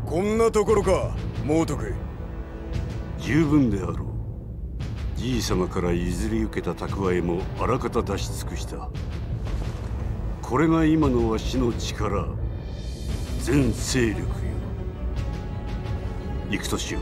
こんなところか、猛徳。 十分であろう。じい様から譲り受けた蓄えもあらかた出し尽くした。これが今のわしの力、全勢力よ。行くとしよう。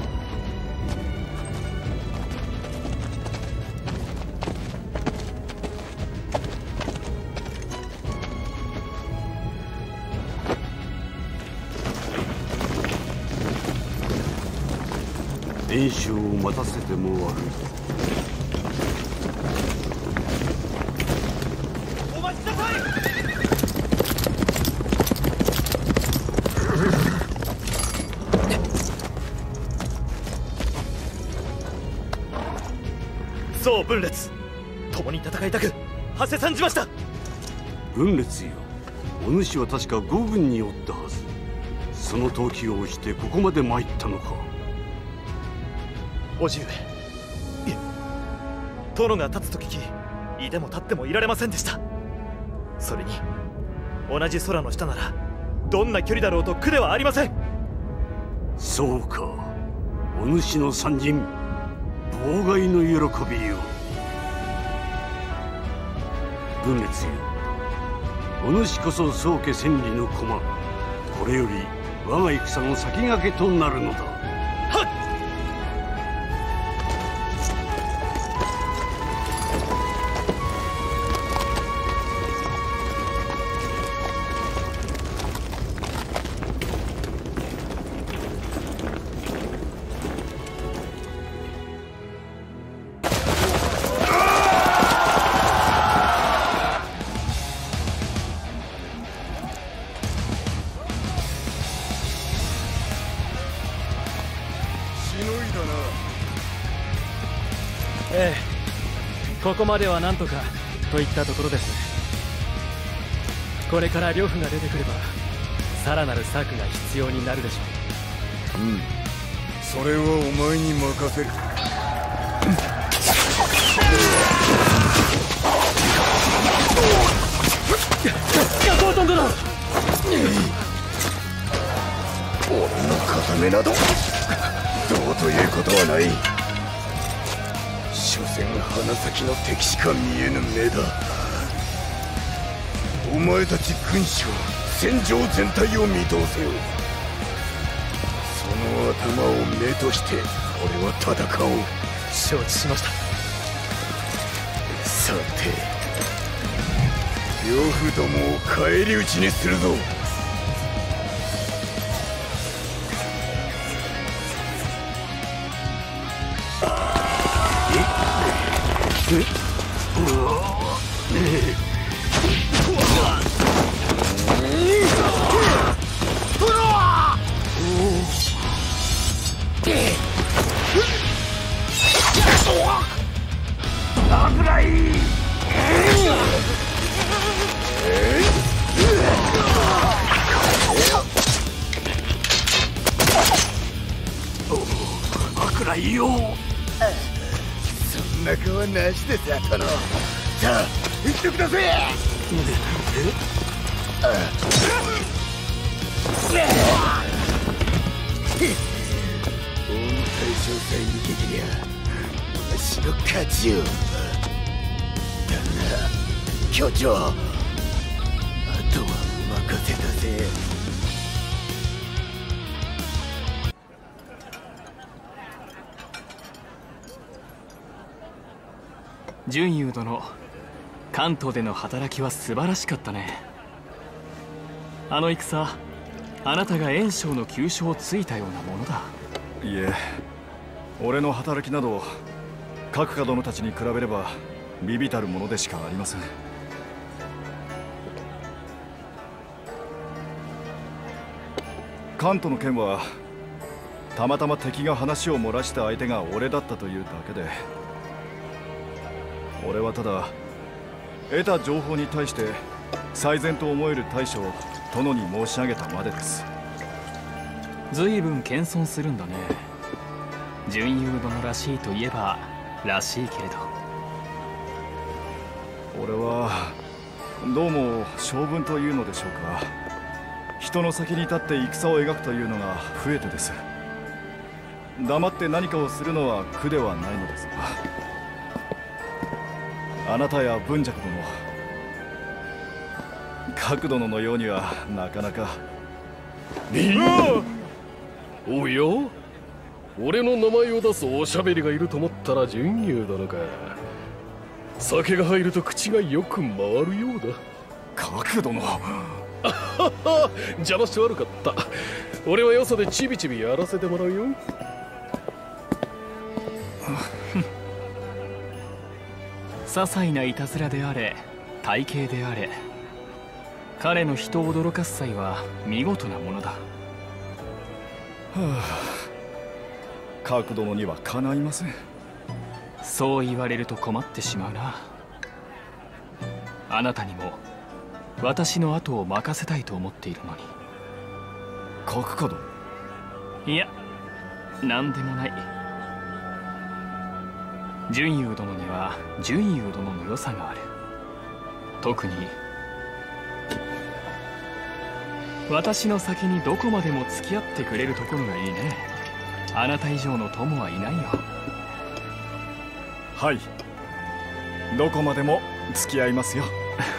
袁紹を待たせても悪い。 お待ちなさい。宋分裂、共に戦いたく馳せ参じました。 分裂よ。お主は確か五軍におったはず。その闘気を押してここまで参ったのか。 叔父上、いえ、殿が立つと聞き、いでも立ってもいられませんでした。それに同じ空の下ならどんな距離だろうと苦ではありません。 そうか、お主の参陣、妨害の喜びよ。分裂よ、お主こそ宗家千里の駒。これより我が戦の先駆けとなるのだ。 はっ。 ええ、ここまではなんとかといったところです。これから呂布が出てくればさらなる策が必要になるでしょう。 うん、それはお前に任せる。 ガトートン殿、 俺の固めなどどうということはない。所詮鼻先の敵しか見えぬ目だ。お前たち軍師は戦場全体を見通せよ。その頭を目として俺は戦おう。 承知しました。 さて、呂布どもを返り討ちにするぞ。 桜井よ、 そんな顔はなしです、殿。さあ行ってください。大野大将さえ逃げてりゃわしの勝ちよ。だが巨長、あとは任せたぜ。 純優殿、関東での働きは素晴らしかったね。あの戦、あなたが袁紹の急所をついたようなものだ。 いえ、俺の働きなど各家殿たちに比べれば微々たるものでしかありません。関東の件はたまたま敵が話を漏らした相手が俺だったというだけで、俺はただ得た情報に対して最善と思える対処を殿に申し上げたまでです。 随分謙遜するんだね。純優殿らしいといえばらしいけれど。 俺はどうも性分というのでしょうか、 人の先に立って戦を描くというのが増えてです。黙って何かをするのは苦ではないのですが、あなたや文尺殿、角殿のようにはなかなか。 おや、俺の名前を出すおしゃべりがいると思ったら純優殿か。酒が入ると口がよく回るようだ。 角殿邪魔して悪かった。俺はよそでちびちびやらせてもらうよ。 些細ないたずらであれ体型であれ、彼の人を驚かす際は見事なものだ。はあ、角殿にはかないません。 そう言われると困ってしまうな。あなたにも私の後を任せたいと思っているのに。 角家殿？ いや、何でもない。純優殿には純優殿の良さがある。特に私の先にどこまでも付き合ってくれるところがいいね。あなた以上の友はいないよ。 はい、どこまでも付き合いますよ。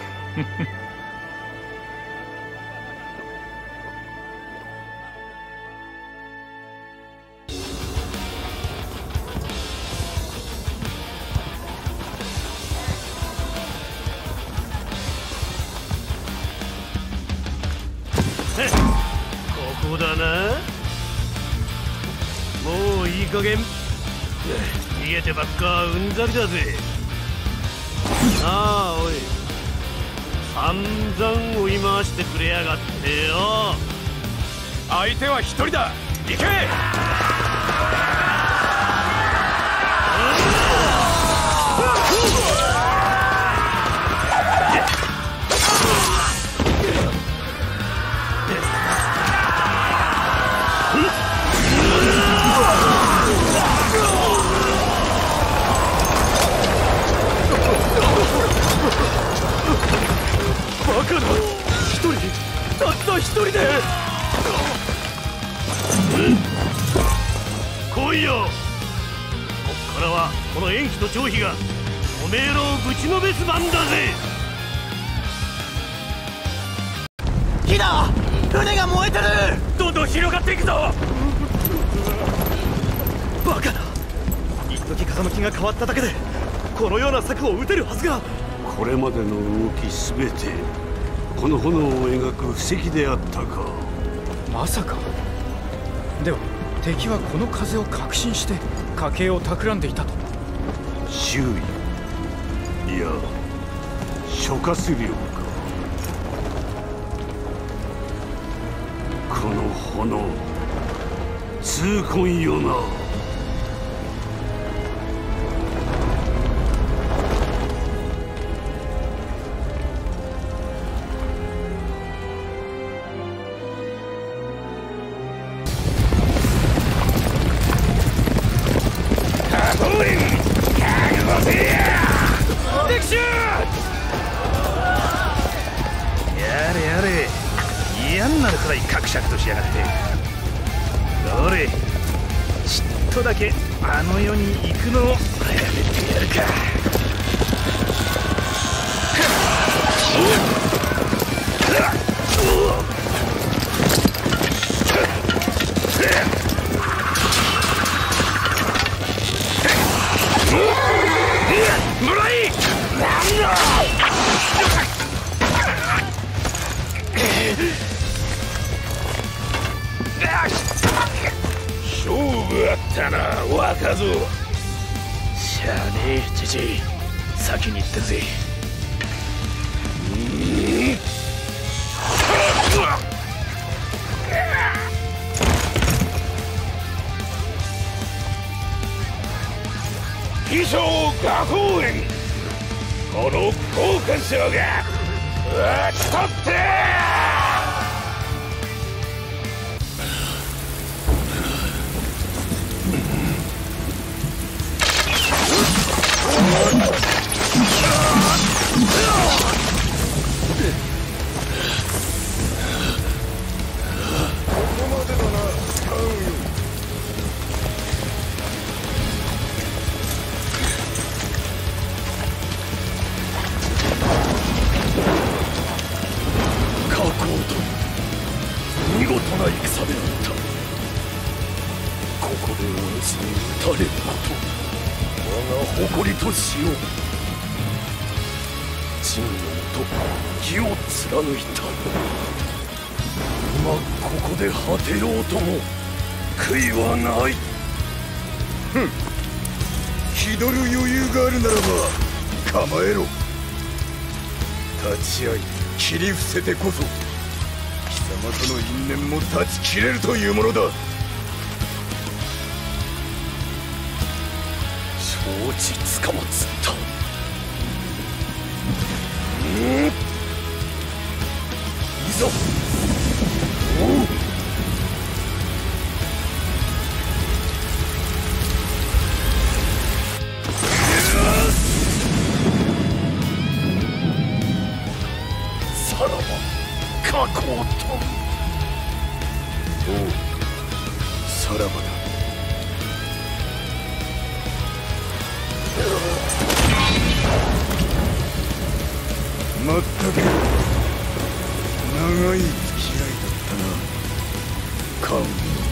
ここだな。もういい加減逃げてばっかうんざりだぜ。ああおい、散々追い回してくれやがってよ。 相手は一人だ。行け。 バカだ、一人、たった一人で。 来いよ。こっからはこの延期と張飛がおめえらをぶちのめす番だぜ。 火だ、船が燃えてる。どんどん広がっていくぞ。バカだ、一時風向きが変わっただけでこのような策を打てるはずが。 これまでの動きすべてこの炎を描く布石であったか。 まさか。では敵はこの風を確信して家計を企んでいたと。 周囲、いや諸葛亮か。この炎痛恨よな。 やれやれ、嫌になるくらいカクシャクとしやがって。どれ、ちっとだけあの世に行くのをやめてやるか。もらい。勝負あったな若造。しゃあねえじじい、先に行ってるぜ。秘書画工園、この交換者が討ち取って。 な戦であった。ここでお主に討たれること我が誇りとしよう。仁義のもと義を貫いた。今ここで果てようとも悔いはない。 気取る余裕があるならば構えろ。立ち会い切り伏せてこそ貴様との因縁も断ち切れるというものだ。 承知つかまつった。いざおう。さらば過去と。 おう、さらばだ。まったく長い付き合いだったな、カウン。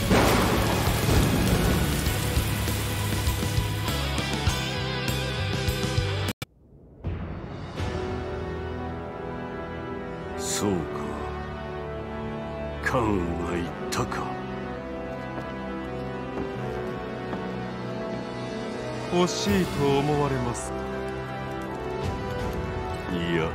そうか、カウンが言ったか。 欲しいと思われますか。 いや、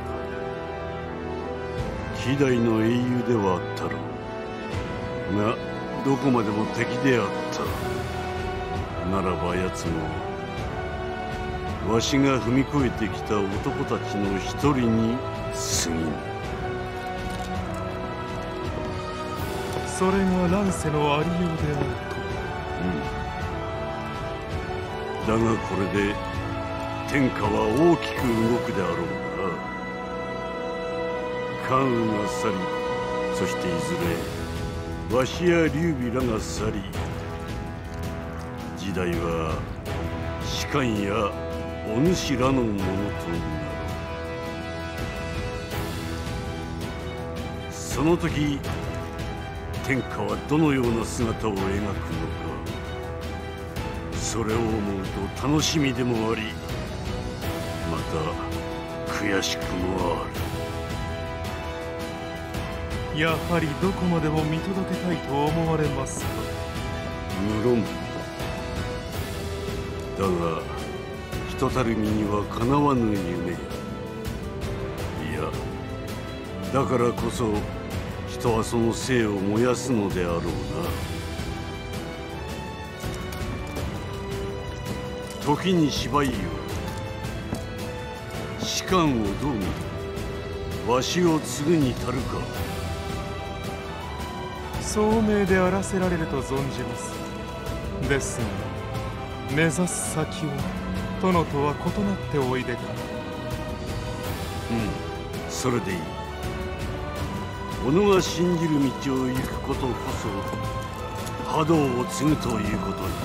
希代の英雄ではあったろうが、どこまでも敵であった。ならば奴もわしが踏み越えてきた男たちの一人に過ぎぬ。 それが乱世のありようであると。だがこれで天下は大きく動くであろうな。関羽が去り、そしていずれわしや劉備らが去り、時代は士官やお主らのものとなる。その時天下はどのような姿を描くのか、それを思うと楽しみでもあり、また悔しくもある。 やはりどこまでも見届けたいと思われますか。 無論だが、人たる身にはかなわぬ夢。いや、だからこそ人はその生を燃やすのであろうな。時に芝居よ、士官をどう見る。わしを継ぐに足るか。 聡明であらせられると存じます。ですが目指す先は殿とは異なっておいでか。 それでいい。己が信じる道を行くことこそ覇道を継ぐということに。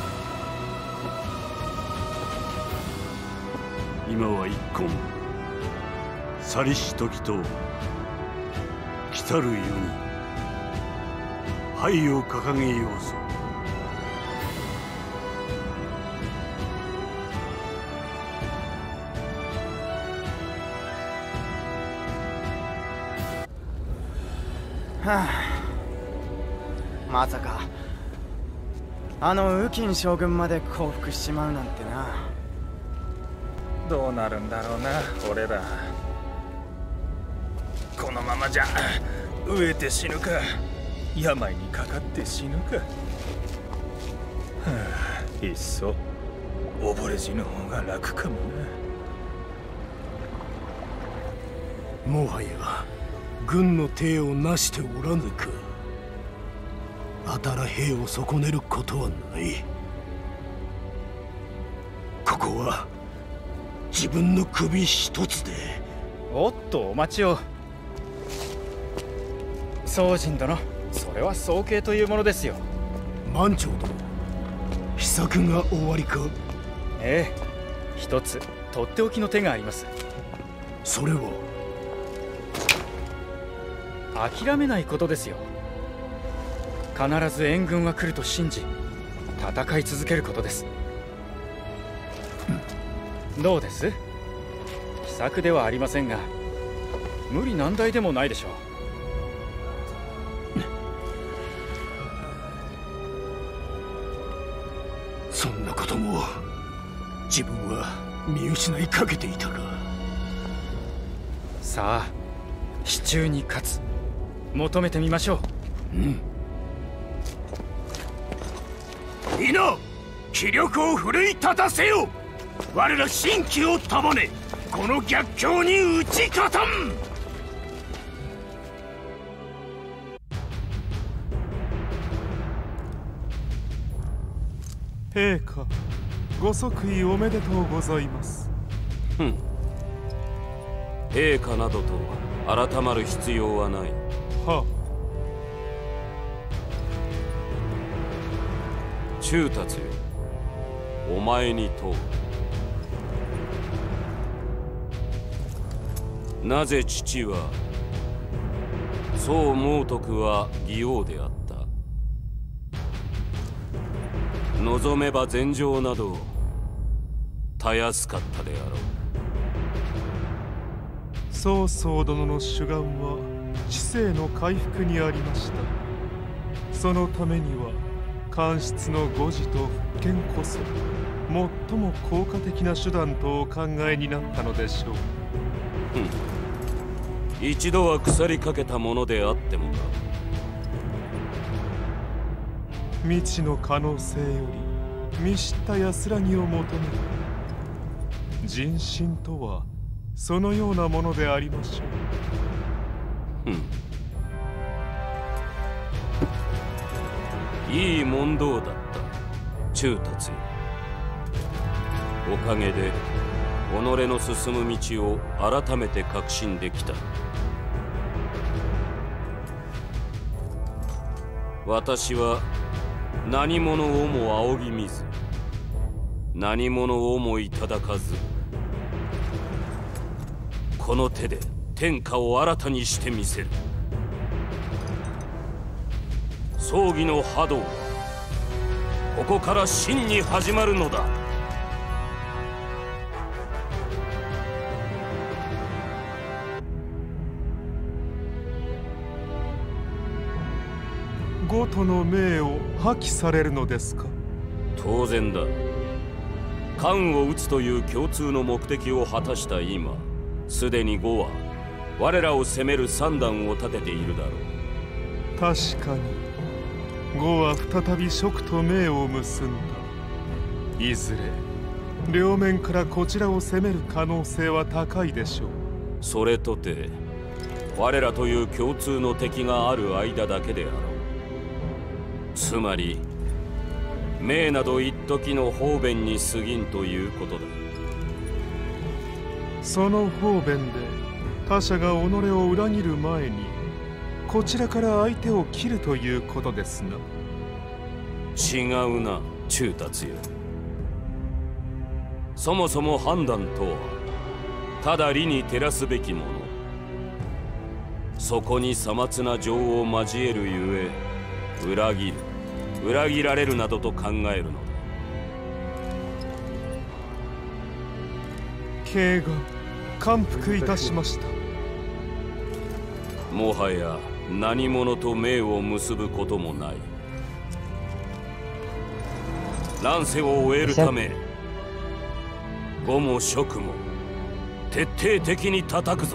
今は一献去りし時と来たる世に灰を掲げようぞ。 はあ、まさかあの雨金将軍まで降伏しちまうなんてな。 どうなるんだろうな、俺ら。このままじゃ飢えて死ぬか、病にかかって死ぬか。はあ、いっそ溺れ死ぬ方が楽かもな。もはや軍の体をなしておらぬか。あたら兵を損ねることはない。ここは自分の首一つで。 おっと、お待ちを。宗人殿、それは早計というものですよ。 万長殿、秘策が終わりか。 ええ、一つとっておきの手があります。 それは諦めないことですよ。 必ず援軍は来ると信じ戦い続けることです。どうです？奇策ではありませんが無理難題でもないでしょう。 そんなことも自分は見失いかけていたか。 さあ支柱に勝つ求めてみましょう。 皆気力を奮い立たせよ。我ら神気を束ねこの逆境に打ち勝たん。 陛下、ご即位おめでとうございます。 陛下などと改まる必要はない。 は中達よ、お前に問う。なぜ父は宋猛徳は義王であった。望めば禅譲などたやすかったであろう。 曹操殿の主眼は治世の回復にありました。そのためには官室の誤字と復権こそ最も効果的な手段とお考えになったのでしょう。 一度は腐りかけたものであってもか。 未知の可能性より見知った安らぎを求める。人心とはそのようなものでありましょう。いい問答だった中達よ。おかげで己の進む道を改めて確信できた。私は何者をも仰ぎ見ず何者をもいただかず、この手で天下を新たにしてみせる。葬儀の波動はここから真に始まるのだ。 呉との命を破棄されるのですか。 当然だ。漢を討つという共通の目的を果たした今、すでに呉は我らを攻める算段を立てているだろう。 確かに呉は再び蜀と盟を結んだ。いずれ両面からこちらを攻める可能性は高いでしょう。 それとて我らという共通の敵がある間だけであろう。つまり命など一時の方便に過ぎんということだ。 その方便で他者が己を裏切る前にこちらから相手を切るということですな。 違うな中達よ。そもそも判断とはただ理に照らすべきもの。そこにさまつな情を交えるゆえ裏切る裏切られるなどと考えるのだ。 慶願感服いたしました。 もはや何者と盟を結ぶこともない。乱世を終えるため呉も蜀も徹底的に叩くぞ。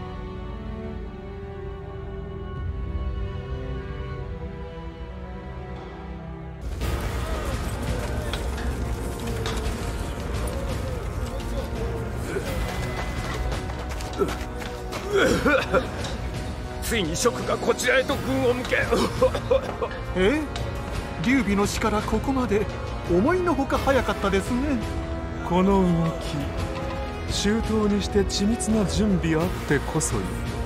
ついに蜀がこちらへと軍を向け劉備の死からここまで思いのほか早かったですね。 この動き周到にして緻密な準備あってこそよ。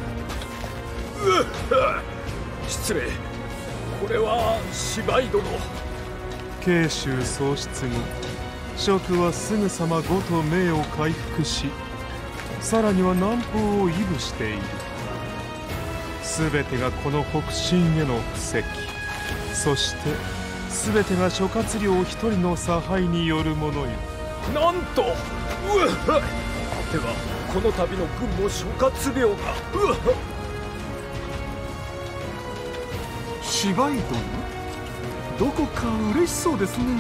失礼、これは芝居殿。 慶州喪失後蜀はすぐさま呉と盟を回復し、さらには南方を威武している。全てがこの北進への布石。 そして全てが諸葛亮一人の差配によるものよ。 なんとではこの度の軍も諸葛亮が芝居殿、どこか嬉しそうですね。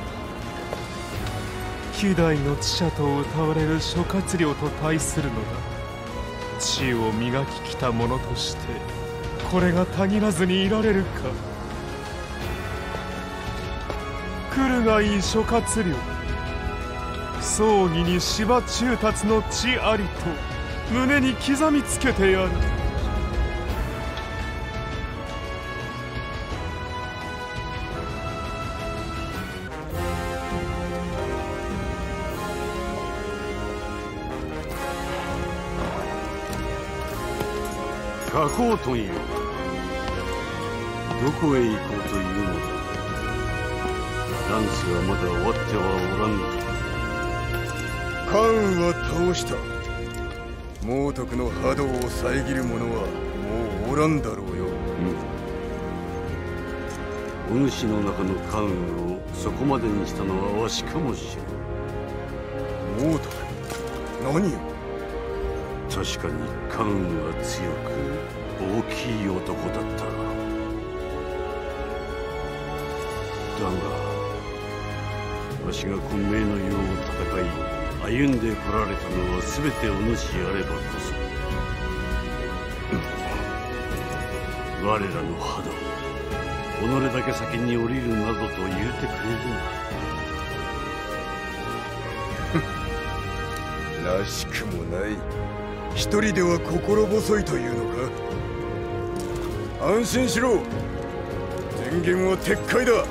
希代の知者と謳われる諸葛亮と対するのだ。知を磨ききた者としてこれがたぎらずにいられるか。来るがいい諸葛亮、葬儀に芝中達の知ありと胸に刻みつけてやる。 加工というどこへ行こうというのだ。乱世はまだ終わってはおらんのだ。 関羽は倒した。猛徳の波動を遮る者はもうおらんだろうよ。 お主の中の関羽をそこまでにしたのはわしかもしれん。 猛徳？何よ。 確かに関羽は強く大きい男だった。だがわしが混迷の世を戦い歩んでこられたのは全てお主あればこそ、我らの波動己だけ先に降りるなどと言うてくれるな。らしくもない。一人では心細いというのか。安心しろ。宣言は撤回だ。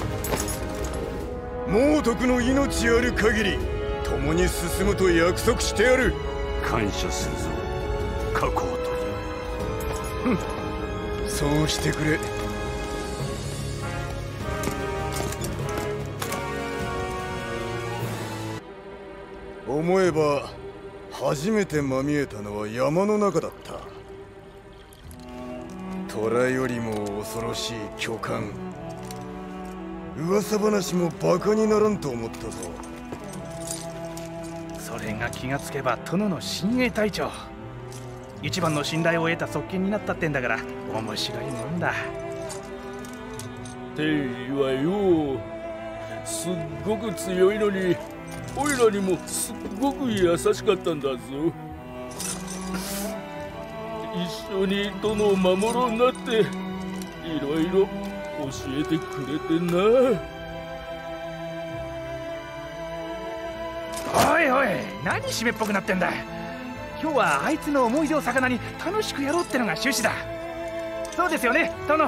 猛徳の命ある限り共に進むと約束してやる。 感謝するぞ加工という。 そうしてくれ。思えば初めてまみえたのは山の中だった。虎よりも恐ろしい巨漢。噂話もバカにならんと思ったぞ。 それが気がつけば殿の親衛隊長、一番の信頼を得た側近になったってんだから面白いもんだ。 帝位はよ、すっごく強いのにおいらにもすっごく優しかったんだぞ。一緒に殿を守ろうなっていろいろ教えてくれてな。 おいおい、何湿っぽくなってんだ。今日はあいつの思い出を魚に楽しくやろうってのが趣旨だ。そうですよね殿。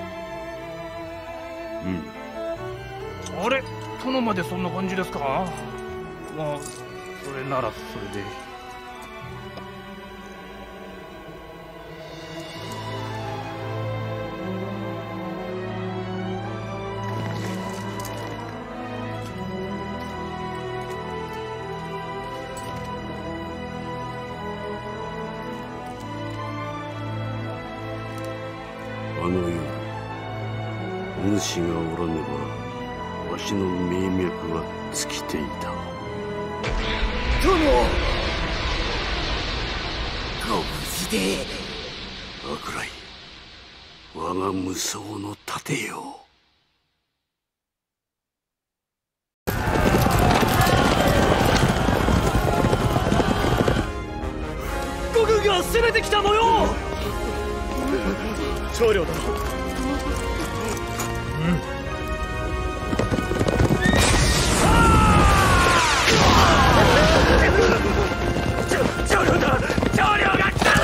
あれ、殿までそんな感じですか。まあそれならそれで。 あの夜お主がおらねばわしの命脈は尽きていた。 殿、 ご無事で。悪来、我が無双の盾よ。 五軍が攻めてきた模様。長領殿。長領だ。長領が来た。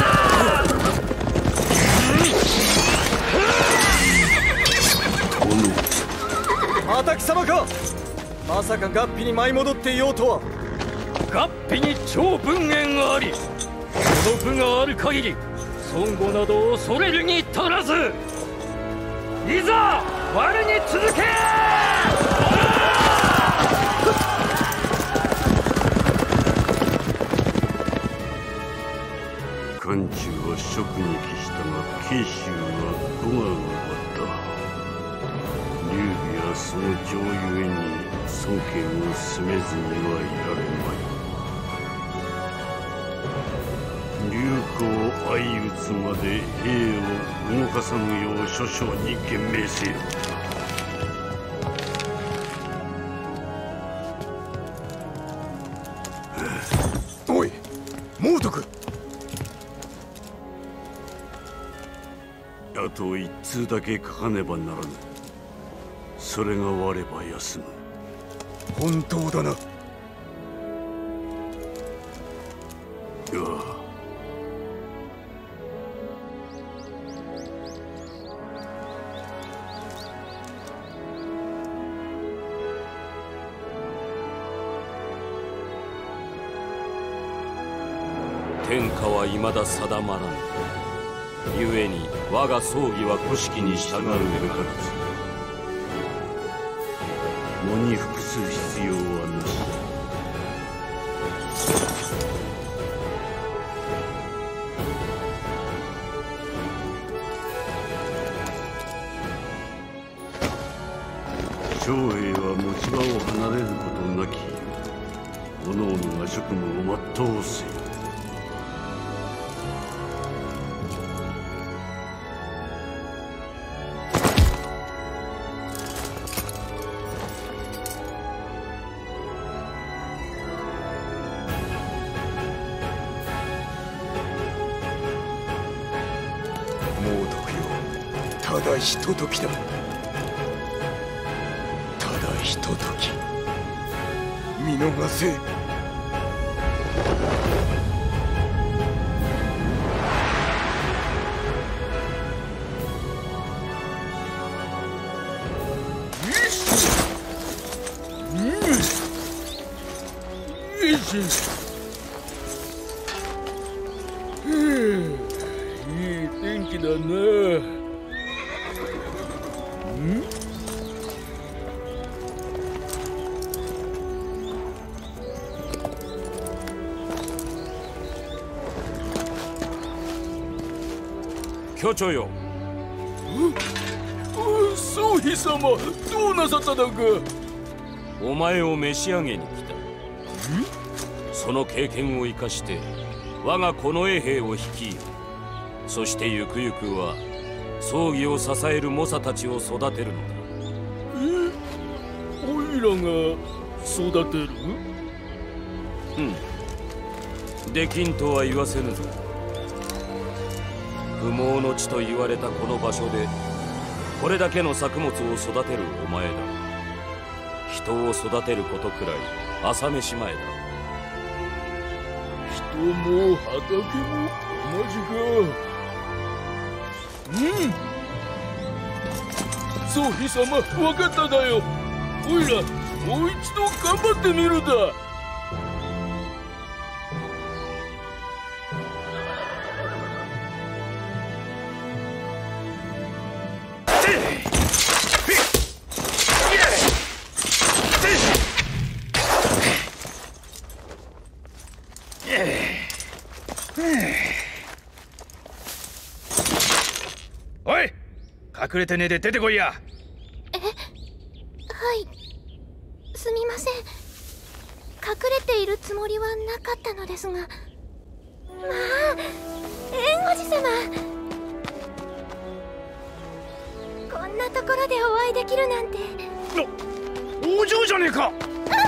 畑貴様か。まさか合皮に舞い戻っていようとは。 合皮に超文縁があり、この部がある限り孫悟など恐れるに足らず。いざ我に続け。 漢中は蜀に帰したが慶州は呉が奪った。 その情ゆえに孫権を責めずにはいられまい。劉公相打つまで兵を動かさぬよう諸将に厳命せよ。 おい猛徳、 あと一通だけ書かねばならぬ。それが終われば休む。 本当だな。 いや、 天下は未だ定まらぬ。故に我が葬儀は古式に従うべからず。 喪に服す必要はなし。将兵は持ち場を離れることなき、各々が職務を全うせよ。 ただひとときだ。ただひととき見逃せ。 いい天気だな。 巨長よ。 宗妃様、どうなさっただか。 お前を召し上げに来た。その経験を生かして我が近衛兵を率い、そしてゆくゆくは葬儀を支える猛者たちを育てるのだ。 おいらが育てる？ できんとは言わせぬぞ。不毛の地と言われたこの場所でこれだけの作物を育てるお前だ。人を育てることくらい朝飯前だ。 人も畑も同じか。宗妃様、分かっただよ。おいらもう一度頑張ってみるだ。 おい、隠れてねえで出てこいや。 はい、すみません。隠れているつもりはなかったのですが。まあ、円護寺様、こんなところでお会いできるなんて。 お嬢じゃねえか。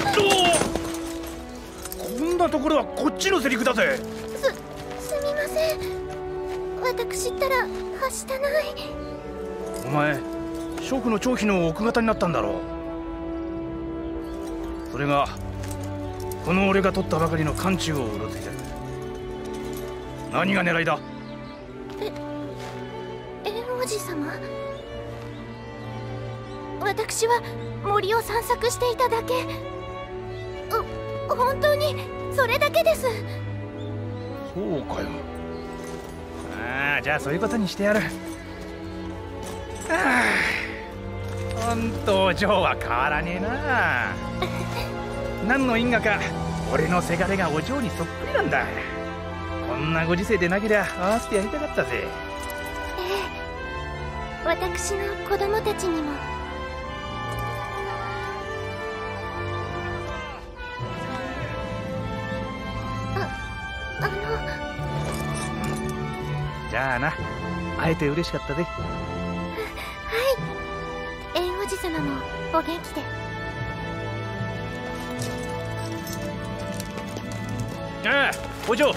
こんなところはこっちのセリフだぜ。 すみません。私ったらはしたない。 お前、蜀の張飛の奥方になったんだろう。それがこの俺が取ったばかりの漢中をうろついてる。何が狙いだ。 円王子様、私は森を散策していただけ。本当にそれだけです。 そうかよ。ああ、じゃあそういうことにしてやる。本当お嬢は変わらねえな。何の因果か俺のせがれがお嬢にそっくりなんだ。こんなご時世でなけりゃ合わせてやりたかったぜ。 ええ、私の子供たちにも。 な。会えて嬉しかったぜ。 はい。エンおじ様もお元気で。 ああ、お嬢。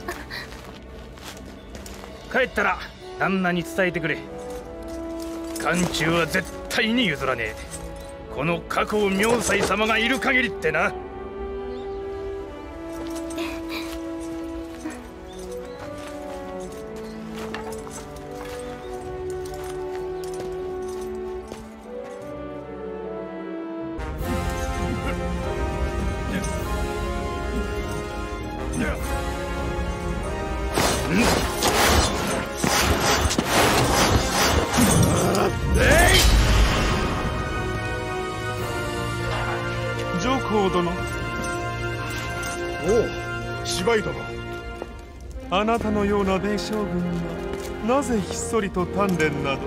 帰ったら旦那に伝えてくれ。漢中は絶対に譲らねえ。この加工明斎様がいる限りってな。 上皇殿。 おう、芝居殿。 あなたのような米将軍がなぜひっそりと鍛錬など。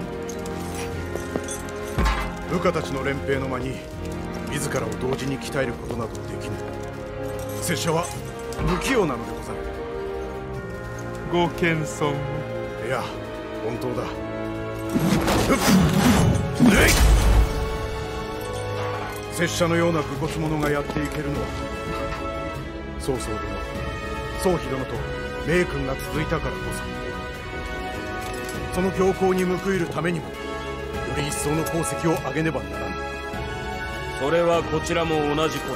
部下たちの連兵の間に自らを同時に鍛えることなどできぬ。拙者は不器用なのでござる。 ご謙遜。 いや、本当だ。拙者のような武骨者がやっていけるのは曹操殿、宗妃殿と名君が続いたからこそ。その強行に報いるためにもより一層の功績を上げねばならぬ。 それはこちらも同じこと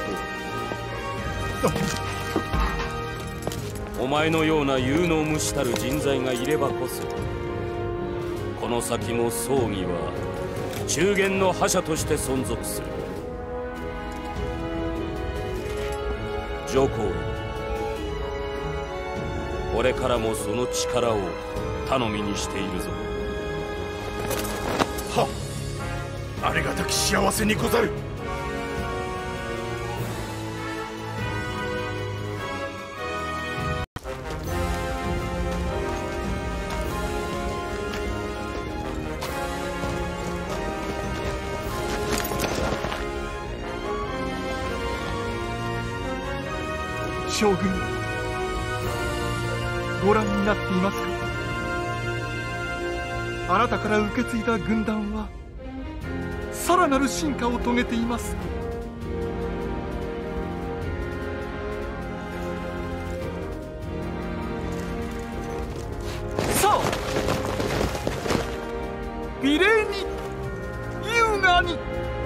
。お前のような有能無視たる人材がいればこそ、この先も葬儀は中間の覇者として存続する。上皇、これからもその力を頼みにしているぞ。 はっ、ありがたき幸せにござる。 将軍、ご覧になっていますか。あなたから受け継いだ軍団はさらなる進化を遂げています。さあ、美麗に優雅に。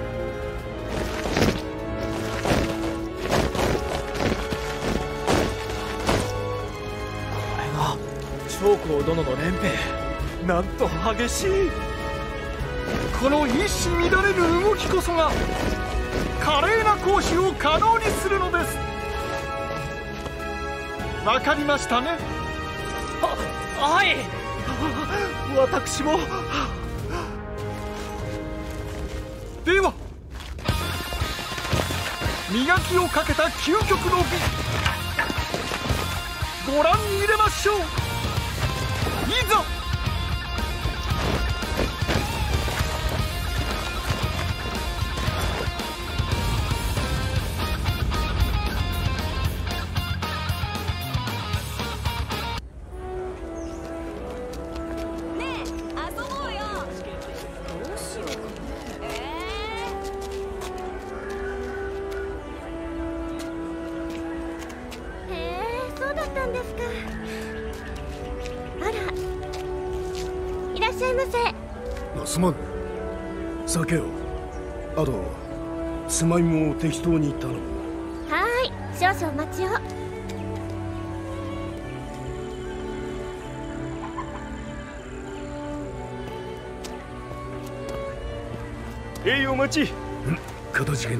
上皇殿の連兵、なんと激しい。 この一糸乱れぬ動きこそが華麗な行使を可能にするのです。わかりましたね。 はい。私も。 では磨きをかけた究極の美、ご覧に入れましょう。いざ。 そうだったんですか。あら、いらっしゃいませ。 すまん。酒を、あとつまみも適当に頼む。 はーい、少々お待ちを。 お待ち。 かたじけない。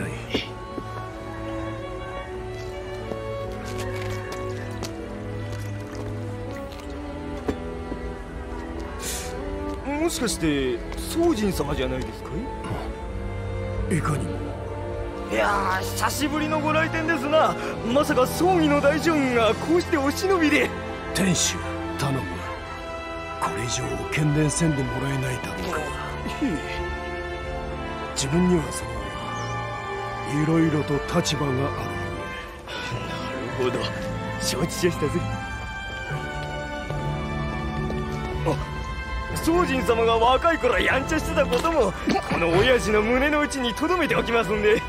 もしかして宗人様じゃないですかい。 いかにも。 いやー、久しぶりのご来店ですな。まさか葬儀の大将軍がこうしてお忍びで。 天主、頼む。これ以上喧伝せんでもらえないだろうか。自分にはいろいろと立場がある。 なるほど、承知しましたぜ。あ、 宗人様が若い頃やんちゃしてたこともこの親父の胸の内に留めておきますんで。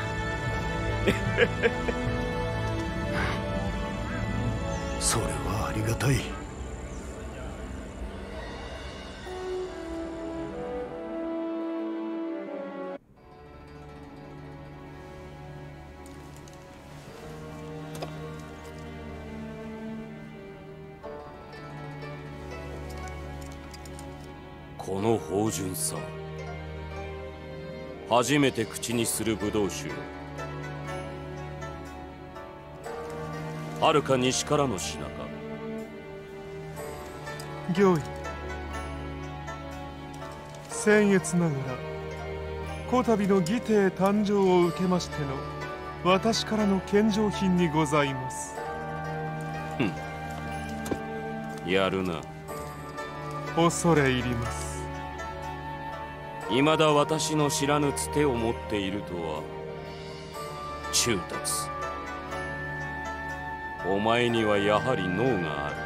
それはありがたい。 この芳醇さ、初めて口にするブドウ酒。はるか西からの品か。 御意。僭越ながらこたびの義弟誕生を受けましての私からの献上品にございます。 やるな。 恐れ入ります。 未だ私の知らぬつてを持っているとは忠達。お前にはやはり脳があ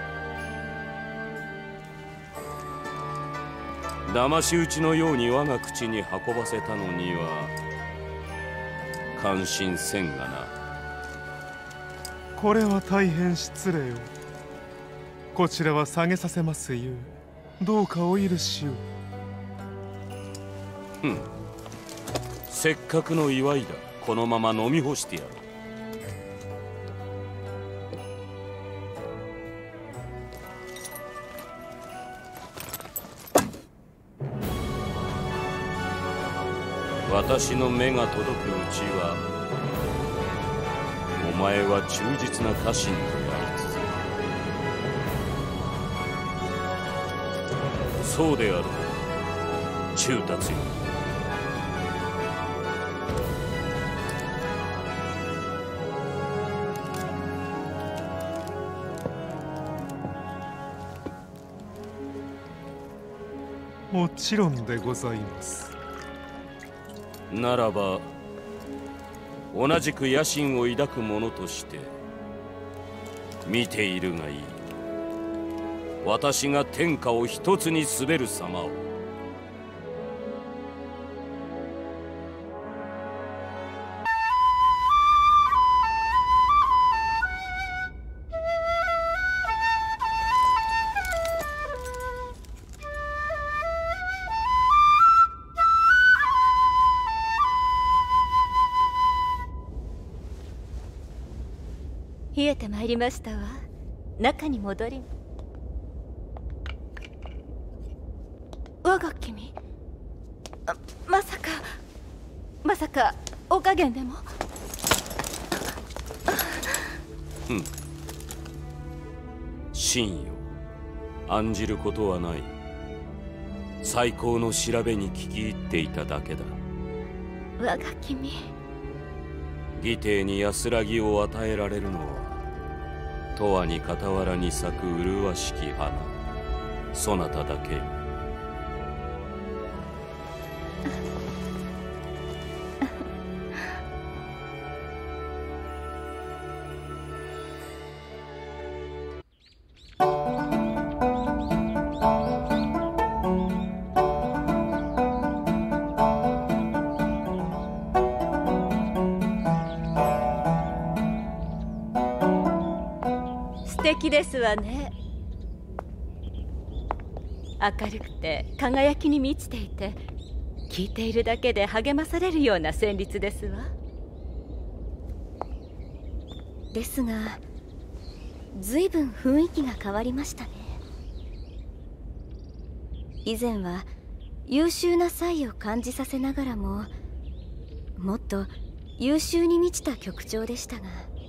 る。騙し討ちのように我が口に運ばせたのには感心せんがな。 これは大変失礼を。こちらは下げさせますゆう。どうかお許しを。 せっかくの祝いだ。このまま飲み干してやろう。私の目が届くうちはお前は忠実な家臣となり続ける。そうであろう、忠達よ。 もちろんでございます。 ならば同じく野心を抱く者として見ているがいい。私が天下を一つに滑る様を。 冷えてまいりましたわ。中に戻り。我が君、まさかお加減でも。 真よ、案じることはない。最高の調べに聞き入っていただけだ。 我が君、 義弟に安らぎを与えられるのは永遠に傍らに咲く麗しき花、そなただけ。 素敵ですわね。明るくて輝きに満ちていて、聞いているだけで励まされるような旋律ですわ。 ですが、ずいぶん雰囲気が変わりましたね。以前は優秀な才を感じさせながらも、もっと優秀に満ちた曲調でしたが。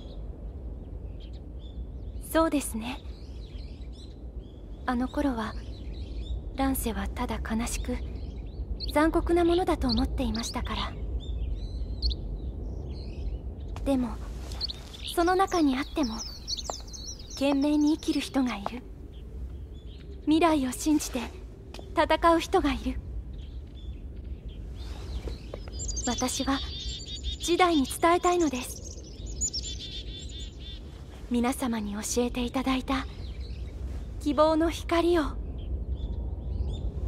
そうですね。あの頃は乱世はただ悲しく残酷なものだと思っていましたから。でもその中にあっても懸命に生きる人がいる。未来を信じて戦う人がいる。私は時代に伝えたいのです。皆様に教えていただいた希望の光を。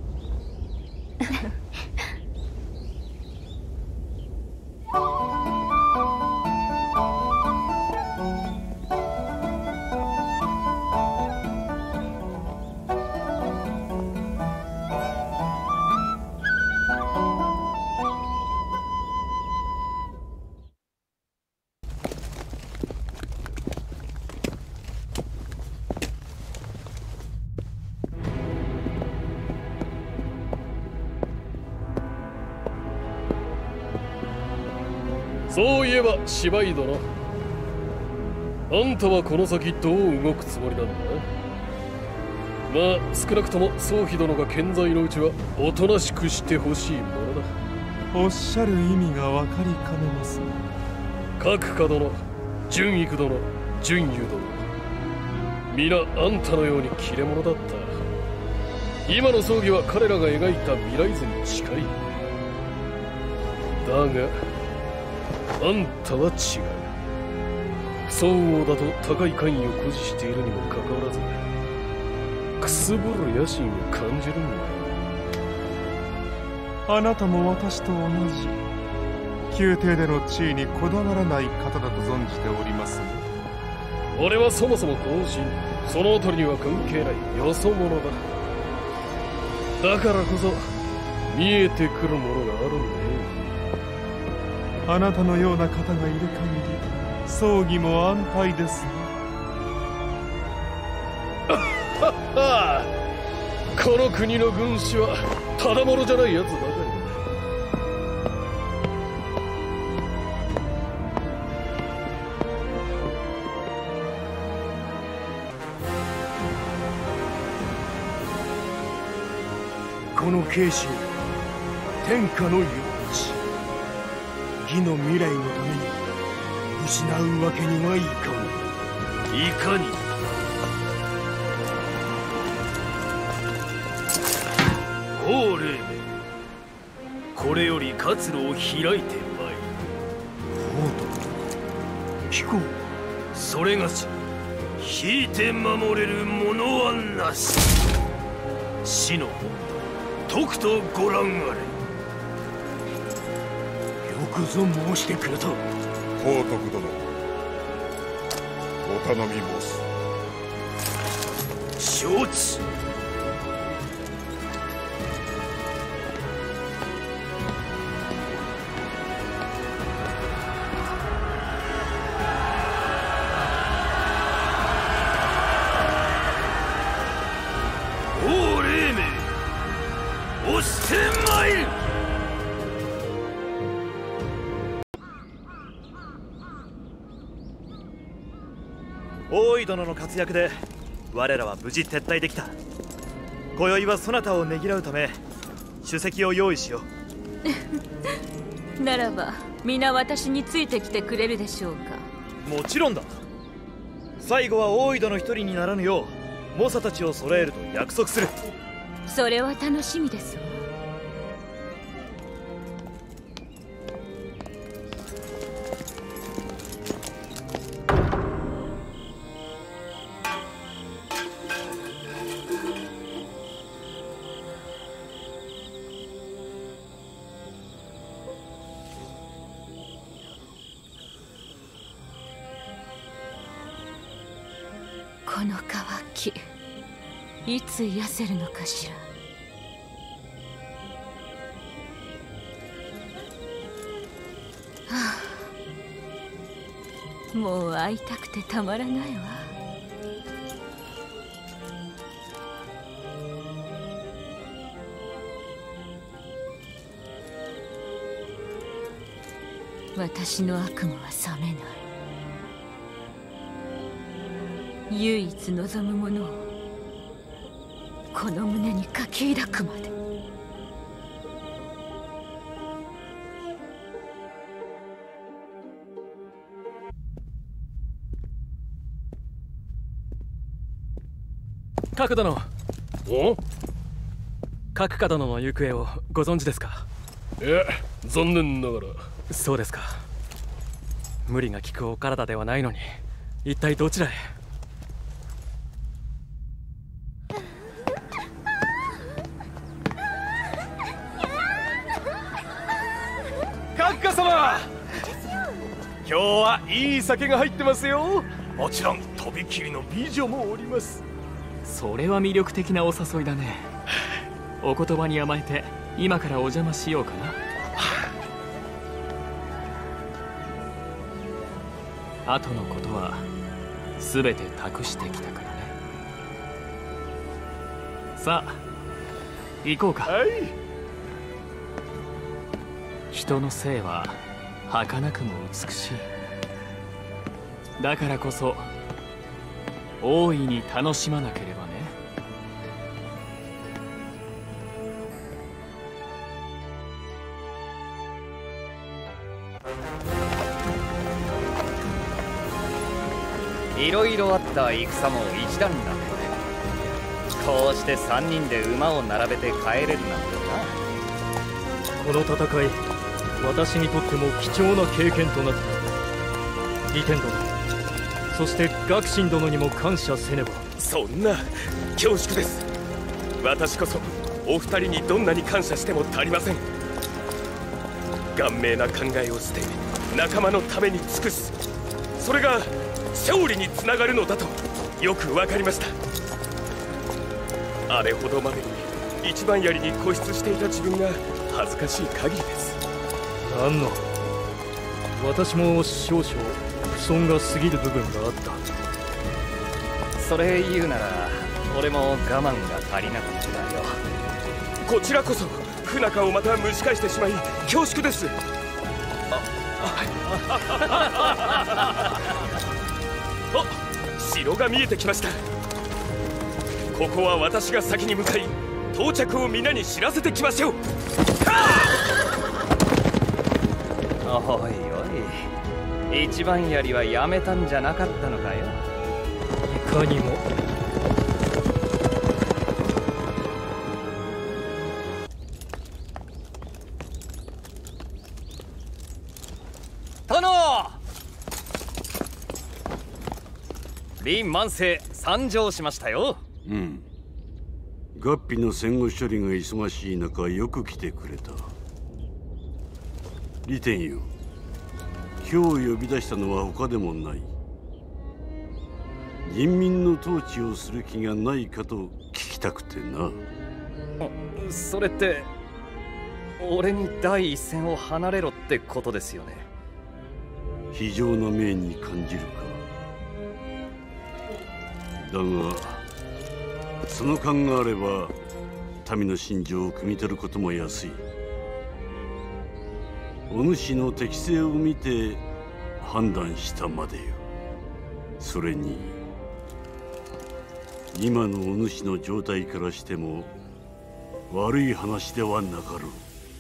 そういえば芝居殿、あんたはこの先どう動くつもりなんだ？まあ少なくとも宗妃殿が健在のうちはおとなしくしてほしいものだ。 おっしゃる意味が分かりかねます。 角家殿、純育殿、純優殿、皆あんたのように切れ者だった。今の葬儀は彼らが描いた未来図に近い。だがあんたは違う。宋王だと高い官位を誇示しているにもかかわらず、くすぶる野心を感じるんだ。 あなたも私と同じ宮廷での地位にこだわらない方だと存じておりますね。 俺はそもそも後進、そのあたりには関係ないよそ者だ。だからこそ見えてくるものがあるんだよ。 あなたのような方がいる限り葬儀も安泰ですね。 この国の軍師はただ者じゃないやつばかりだ。 この慶心、天下の用地、義の未来のために失うわけにはいかん。 いかに。おう、黎明、これより活路を開いてまいる。 聞こう。 それがし引いて守れるものはなし。死のとくとご覧あれ。 よくぞ申してくれた。 宝徳殿、お頼み申す。 承知。おう、黎明、押してまいる。 大井殿の活躍で我らは無事撤退できた。今宵はそなたをねぎらうため酒席を用意しよう。ならば皆私についてきてくれるでしょうか。 もちろんだ。最後は大井殿一人にならぬよう猛者たちを揃えると約束する。 それは楽しみですわ。この渇き、いつ癒せるのかしら。はあ、もう会いたくてたまらないわ。私の悪夢は覚めない。唯一望むものをこの胸に書き抱くまで。 角殿。 お？ 角家殿の行方をご存知ですか？ いや、残念ながら。 そうですか。無理が利くお体ではないのに一体どちらへ？ 閣下様、今日はいい酒が入ってますよ。もちろんとびきりの美女もおります。 それは魅力的なお誘いだね。お言葉に甘えて今からお邪魔しようかな。後のことは全て託してきたからね。さあ行こうか。はい。人の性は儚くも美しい。だからこそ大いに楽しまなければね。 いろいろあった戦も一段落。こうして3人で馬を並べて帰れるなんてな。 この戦い、私にとっても貴重な経験となった。利天殿、そして学信殿にも感謝せねば。 そんな、恐縮です。私こそお二人にどんなに感謝しても足りません。顔明な考えを捨て仲間のために尽くす、それが勝利につながるのだとよくわかりました。あれほどまでに一番槍に固執していた自分が恥ずかしい限りです。 なんの、私も少々不遜が過ぎる部分があった。 それ言うなら俺も我慢が足りなかったよ。 こちらこそ不仲をまた蒸し返してしまい恐縮です。あ、城が見えてきました。ここは私が先に向かい到着を皆に知らせてきましょう。 おいおい、一番槍はやめたんじゃなかったのかよ。 いかにも。 殿、李万世参上しましたよ。 うん。合皮の戦後処理が忙しい中よく来てくれた。利天よ、今日呼び出したのは他でもない。人民の統治をする気がないかと聞きたくてな。 それって俺に第一線を離れろってことですよね。 非常な面に感じるか。だがその勘があれば民の心情を汲み取ることも安い。お主の適性を見て判断したまでよ。それに今のお主の状態からしても悪い話ではなかろ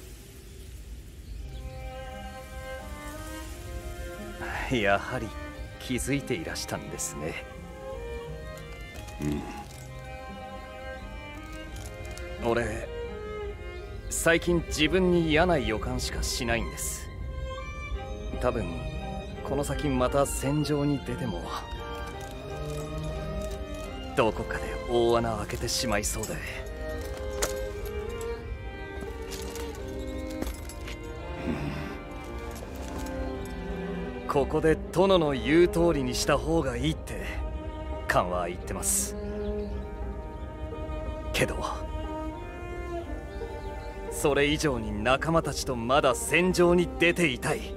う。やはり気づいていらしたんですね。俺最近自分に嫌な予感しかしないんです。多分この先また戦場に出てもどこかで大穴開けてしまいそうで。ここで殿の言う通りにした方がいいって勘は言ってます。けどそれ以上に仲間たちとまだ戦場に出ていたい。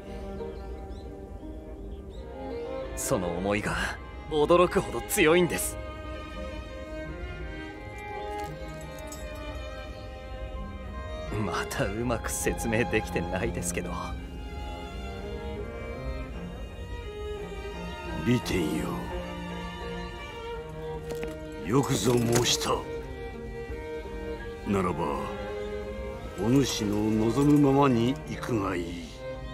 その思いが驚くほど強いんです。またうまく説明できてないですけど。 利天よ、よくぞ申した。ならばお主の望むままに行くがいい。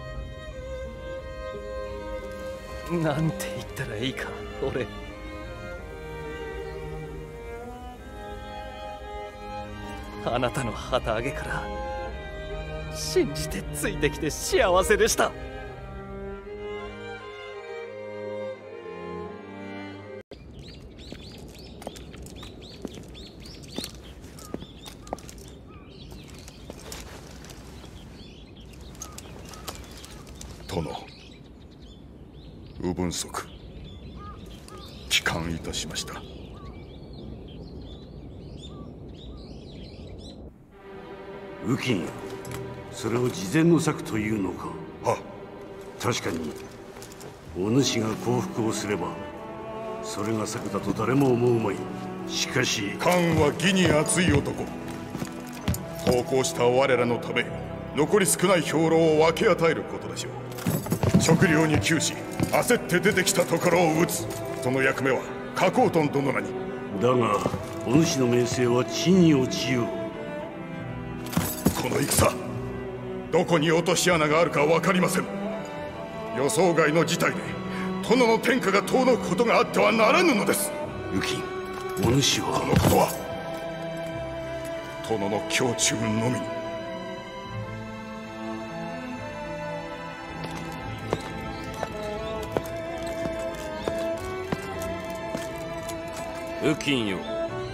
なんて言ったらいいか。俺あなたの旗揚げから信じてついてきて幸せでした。 殿、右分足帰還いたしました。 右近、それを事前の策というのか。 は確かにお主が降伏をすればそれが策だと誰も思うまい。しかしカンは義に熱い男。投降した我らのため残り少ない兵糧を分け与えることでしょう。食料に窮し焦って出てきたところを撃つ、その役目はカコートン殿らに。 だがお主の名声は地に落ちよう。 この戦、どこに落とし穴があるか分かりません。予想外の事態で殿の天下が遠のくことがあってはならぬのです。 右近、お主は。 このことは殿の胸中のみに。 右近よ、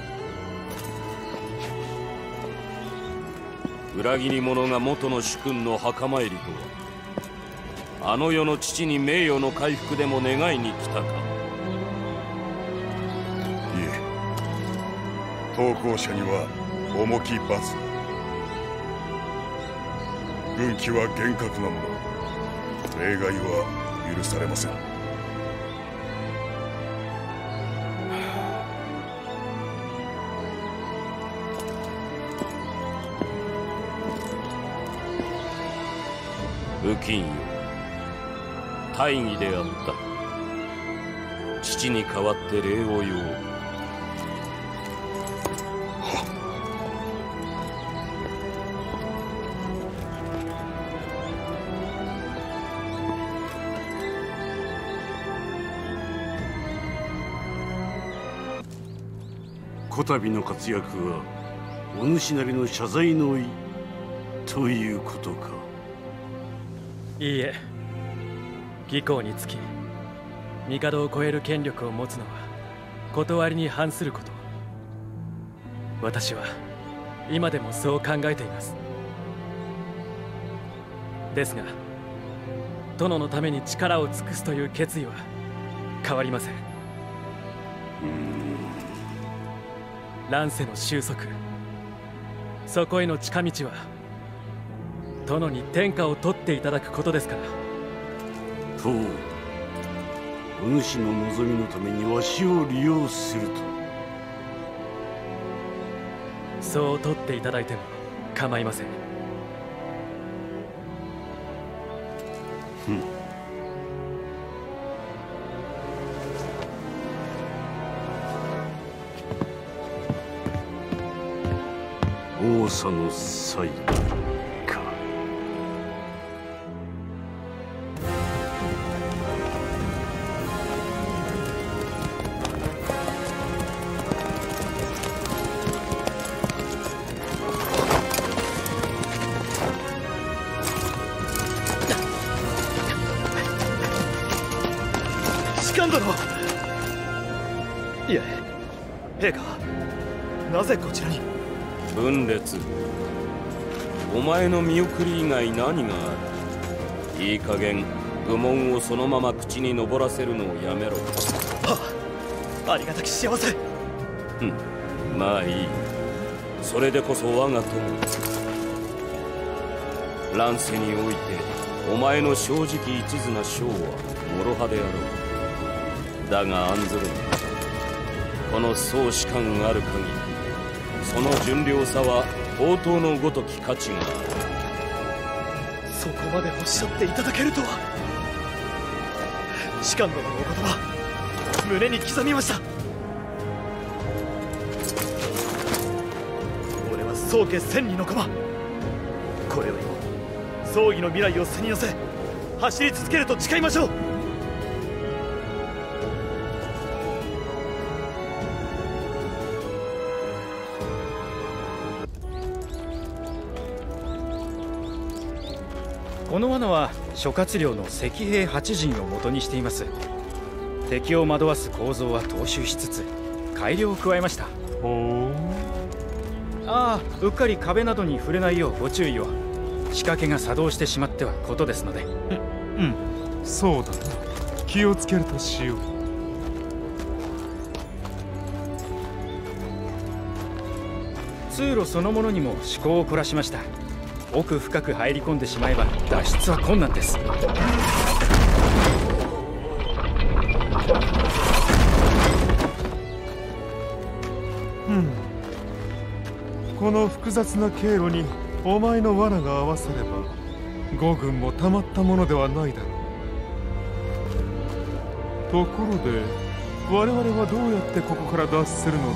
裏切り者が元の主君の墓参りとは、あの世の父に名誉の回復でも願いに来たか。いえ、投降者には重き罰。軍紀は厳格なもの、例外は許されません。 右近よ、大義であった。父に代わって礼を言おう。 こたびの活躍はお主なりの謝罪の意ということか。 いいえ、義行につき帝を超える権力を持つのは断りに反すること。私は今でもそう考えています。ですが殿のために力を尽くすという決意は変わりません。乱世の収束、そこへの近道は殿に天下を取っていただくことですから。 とお主の望みのためにわしを利用すると。 そう取っていただいても構いません。 王佐の才か。 士官殿。いえ、陛下、なぜこちらに。 分裂、お前の見送り以外何がある。いい加減愚問をそのまま口に上らせるのをやめろ。 はあ、ありがたき幸せ。 まあいい。それでこそ我が友。乱世においてお前の正直一途な将は諸刃であろう。だが案ずるな。この総士官ある限り、その純良さは宝刀のごとき価値がある。 そこまでおっしゃっていただけるとは。士官殿のお言葉、胸に刻みました。俺は宗家千里の駒。これよりも葬儀の未来を背に寄せ走り続けると誓いましょう。 この罠は諸葛亮の石兵8陣を元にしています。敵を惑わす構造は踏襲しつつ改良を加えました。うっかり壁などに触れないようご注意を。仕掛けが作動してしまってはことですので。 うん、そうだな。気をつけるとしよう。 通路そのものにも思考を凝らしました。奥深く入り込んでしまえば脱出は困難です。 この複雑な経路にお前の罠が合わされば5軍もたまったものではないだろう。ところで我々はどうやってここから脱出するのだ？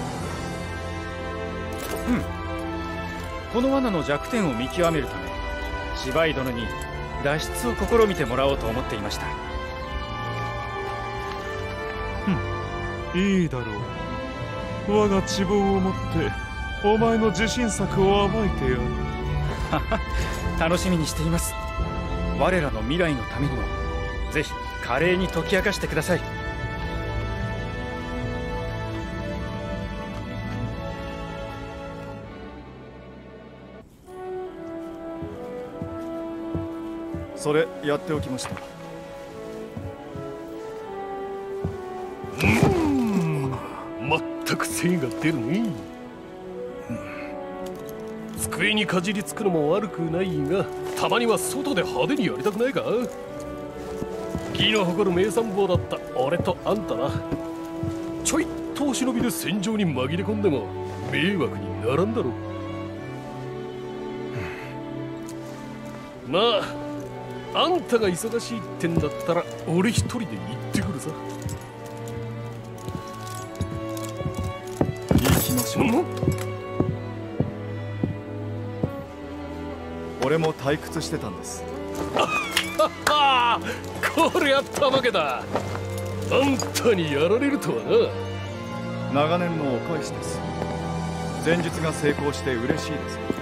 この罠の弱点を見極めるため芝居殿に脱出を試みてもらおうと思っていました。 いいだろう。我が知望をもってお前の自信作を暴いてやる。 楽しみにしています。我らの未来のためにもぜひ華麗に解き明かしてください。 それやっておきました。 全く精が出るね。机にかじりつくのも悪くないが、たまには外で派手にやりたくないか？義の誇る名参謀だった俺とあんたな。ちょいとお忍びで戦場に紛れ込んでも迷惑にならんだろう。まああんたが忙しいってんだったら俺一人で行ってくるさ。 行きましょう。俺も退屈してたんです。 こりゃたまげだ。あんたにやられるとはな。 長年のお返しです。前日が成功して嬉しいです。